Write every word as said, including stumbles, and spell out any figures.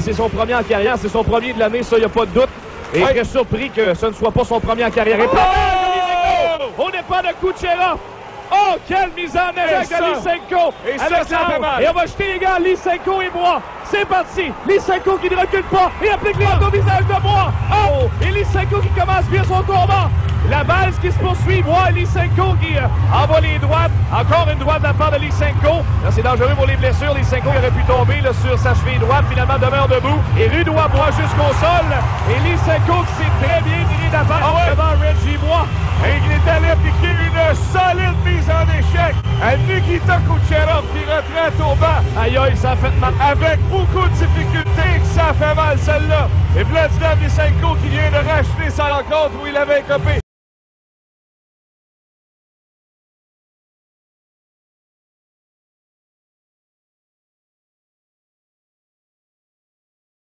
c'est son premier en carrière, c'est son premier de l'année, ça, il n'y a pas de doute. Et ouais. très surpris que ce ne soit pas son premier en carrière. Et oh! On n'est pas de Kucherov. Oh, quelle mise en échec de Lysenko! Et ça, ça fait mal. Et on va jeter les gars, Lysenko et Broye. C'est parti! Lysenko qui ne recule pas et applique les au visage de Broye. Oh! Et Lysenko qui commence bien son combat. La balle qui se poursuit. Broye et Lysenko qui euh, envoie les droites. Encore une droite de la part de Lysenko. Là, c'est dangereux pour les blessures. Lysenko aurait pu tomber là, sur sa cheville droite. Finalement, demeure debout. Et Rudois Broye jusqu'au sol. Et Lysenko qui s'est très bien tiré d'affaire ah ouais. devant Reggie Broye. Et il est allé appliquer une solide mise en échec à Nikita Kucherov qui retraite au bas. Aïe aïe, ça a fait mal. Avec beaucoup de difficultés, ça fait mal celle-là. Et Vladislav Lysenko qui vient de racheter sa rencontre où il avait écopé.